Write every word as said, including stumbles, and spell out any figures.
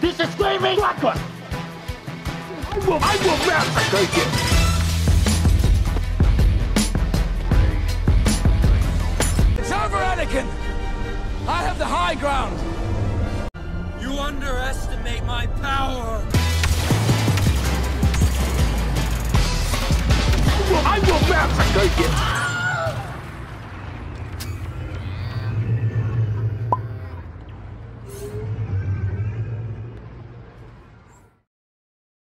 He's a screaming drunkard! I will, I will massacre you! It's over, Anakin! I have the high ground! You underestimate my power! I will, I will massacre you!